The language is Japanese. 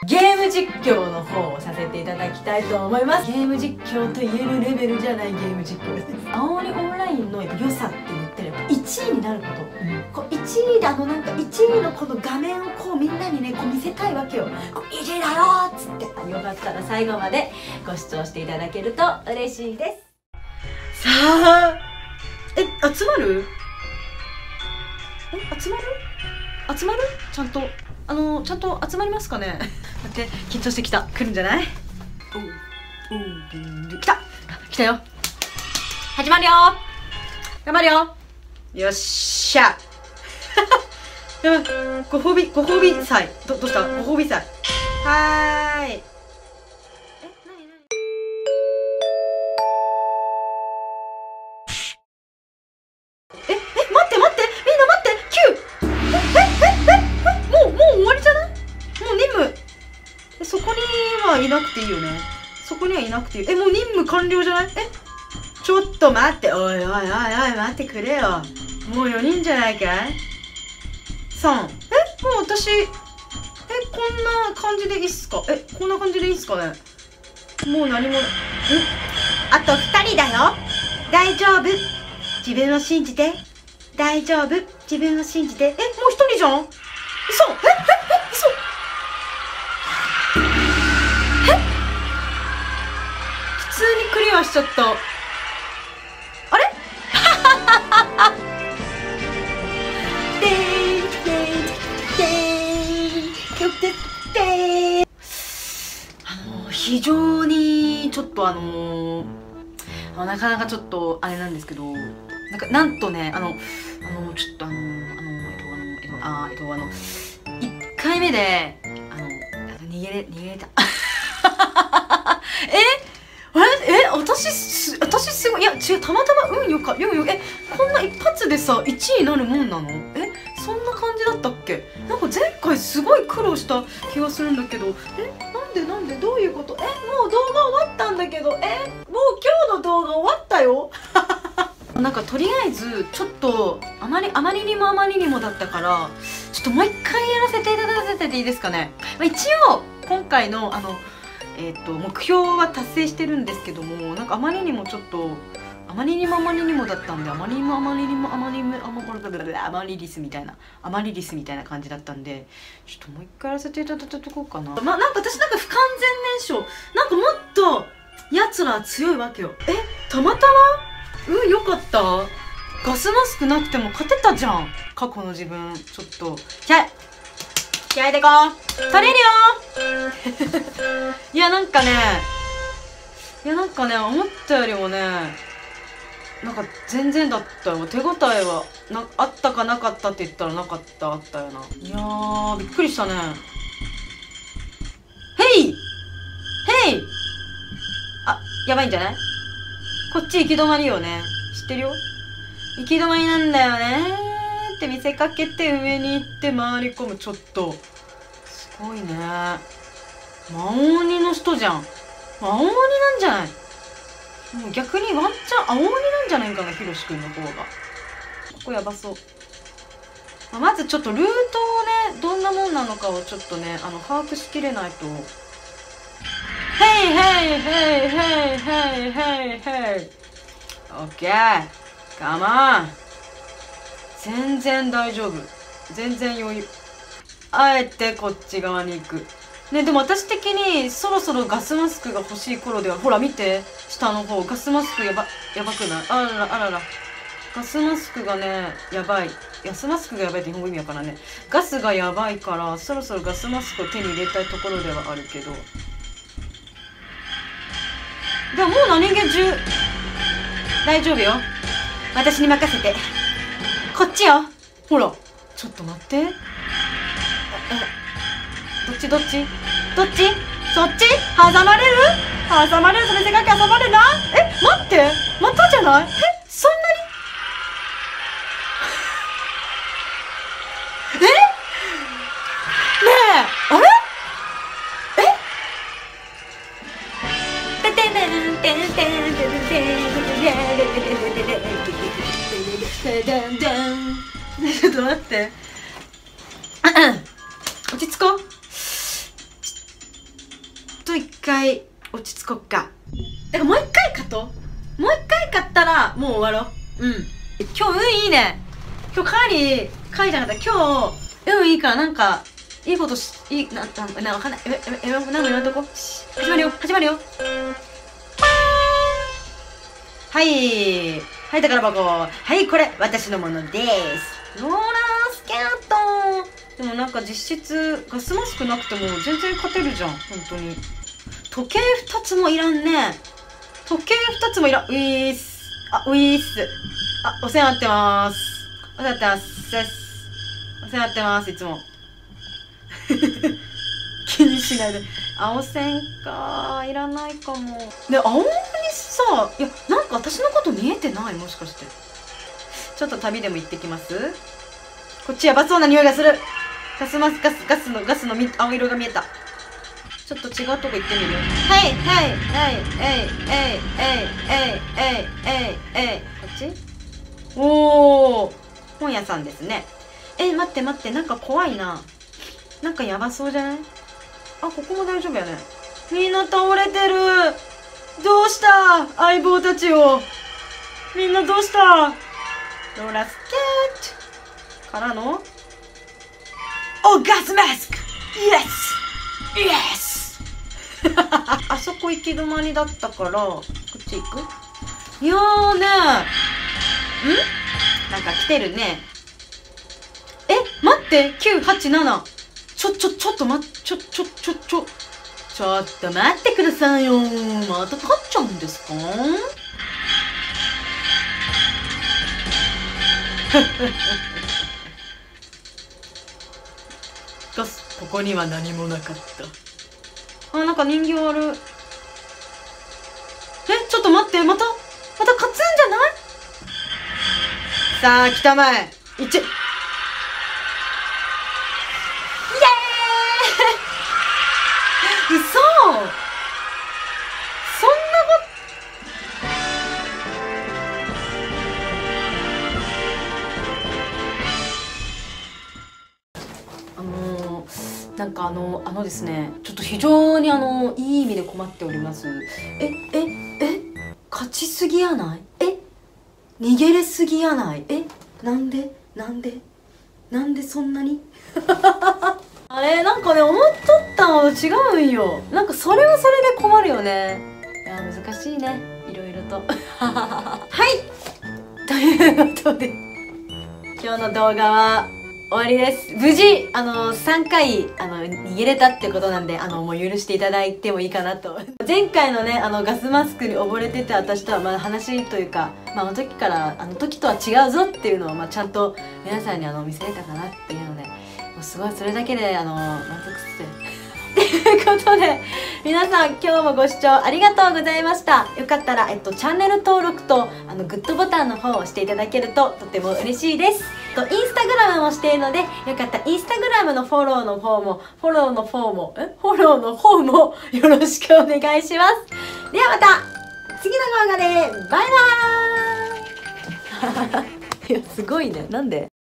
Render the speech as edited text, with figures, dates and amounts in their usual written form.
ゲーム実況の方をさせていただきたいと思います。ゲーム実況と言えるレベルじゃないゲーム実況です。青鬼オンラインの良さって言ったらやっぱ1位になること、こう1位でなんか1位のこの画面をこうみんなにねこう見せたいわけよ。こう1位だろっつって、よかったら最後までご視聴していただけると嬉しいです。さあ集まる？集まる？集まる？ちゃんとちゃんと集まりますかね。待って、緊張してきた。来るんじゃない？来た！来たよ。始まるよ。頑張るよ。よっしゃ。ご褒美祭。どうした？ご褒美祭。はーい。待って待って、みんな待って、9！もう終わりじゃない？もう任務。そこにはいなくていいよね。そこにはいなくていい。もう任務完了じゃない？ちょっと待って。おいおいおいおい、待ってくれよ。もう4人じゃないかい？ 3。もう私、こんな感じでいいっすか？こんな感じでいいっすかね？もう何も、あと2人だよ。大丈夫。自分を信じて。大丈夫。自分を信じて。もう1人じゃん。嘘。嘘。普通にクリアしちゃった。あれ？非常にちょっとなかなかちょっとあれなんですけど、なんとね、ちょっと1回目で逃げれた。私すごい、いや違う、たまたま運よか、こんな一発でさ1位になるもんなの？そんな感じだったっけ？なんか前回すごい苦労した気がするんだけど、なんでどういうこと？もう動画終わったんだけど、もう今日の動画終わったよ。なんかとりあえずちょっとあまりにもだったから、ちょっともう一回やらせていただいてていいですかね。一応今回の目標は達成してるんですけども、なんかあまりにもちょっとあまりにもだったんで、アマリリスみたいな感じだったんで、ちょっともう一回やらせていただいたとこうかな。なんか私なんか不完全燃焼、なんかもっとやつら強いわけよ。たまたまよかった。ガスマスクなくても勝てたじゃん、過去の自分。ちょっと気合いでこう取れるよ。いやなんかね思ったよりもね、なんか全然だったよ。手応えはあったかなかったって言ったらなかった、あったよな。いやーびっくりしたね。ヘイやばいんじゃない？こっち行き止まりよね。知ってるよ。行き止まりなんだよねって見せかけて上に行って回り込む。ちょっとすごいね。魔鬼の人じゃん。魔鬼なんじゃない？もう逆にワンチャン青鬼なんじゃないかな、ひろしくんの方が。ここやばそう。まずちょっとルートをね、どんなもんなのかをちょっとね、把握しきれないと。ヘイオッケーカモン。全然大丈夫。全然余裕。あえてこっち側に行く。ね、でも私的にそろそろガスマスクが欲しい頃では、ほら見て、下の方、ガスマスクやばくない？あらら。ガスマスクがね、やばい。ガスマスクがやばいって日本語意味やからね。ガスがやばいから、そろそろガスマスクを手に入れたいところではあるけど。でももう何気中、大丈夫よ。私に任せて。こっちよ。ほら、ちょっと待って。どっちそっち挟まれるそれせかけ挟まれない？待って、またじゃない？そんなに？ねえ、あれ？ちょっと待って。落ち着こう。 落ち着こっか。だからもう一回勝とう。もう一回勝ったらもう終わろう。うん。今日運いいね。今日かなり書いじゃなかった。今日運いいからなんかいいこといいわかんない。なんか言わんとこ。始まるよ始まるよ。はいはい、宝箱。はい、これ私のものです。ローラースケート。でもなんか実質ガスマスクなくても全然勝てるじゃん。本当に時計2つもいらんね。時計2つもいらん。ウィース。あ、ウィース。あ、お世話になってます。お世話になってます。お世話になってます、いつも。気にしないで。青線か、いらないかも。で、青森さ、いや、なんか私のこと見えてない？もしかして。ちょっと旅でも行ってきます？こっちやばそうな匂いがする。ガスの青色が見えた。ちょっと違うとこ行ってみる。はいはいはいこっち。おー、本屋さんですね。待って待って、なんか怖いな。なんかやばそうじゃない？あ、ここも大丈夫やね。みんな倒れてる。どうした？相棒たちを。みんなどうした？ローラスケートからのガスマスク。イエスイエスあそこ行き止まりだったからこっち行く？いやーね、なんか来てるね。待って、987。ちょっと待ってくださいよ。また勝っちゃうんですか？ガス、ここには何もなかった。あ、なんか人形ある。ちょっと待って、また勝つんじゃない？さあ、来たまえ。1。イエーイ嘘！そんななんかですね、ちょっと非常にいい意味で困っております。勝ちすぎやない？逃げれすぎやない？なんでそんなにあれ、なんかね、思っとったのと違うんよ。なんかそれはそれで困るよね。いや、難しいね、いろいろとはいということで今日の動画は終わりです。無事3回逃げれたってことなんでもう許していただいてもいいかなと前回のねガスマスクに溺れてて私とはまだ話というか、あの時から時とは違うぞっていうのをちゃんと皆さんに見せれたかなっていうので、もうすごいそれだけで満足してということで、皆さん今日もご視聴ありがとうございました。よかったら、チャンネル登録とグッドボタンの方を押していただけるととても嬉しいです。インスタグラムもしているので、よかったらインスタグラムのフォローの方もよろしくお願いします。ではまた次の動画でバイバーイいや、すごいね。なんで？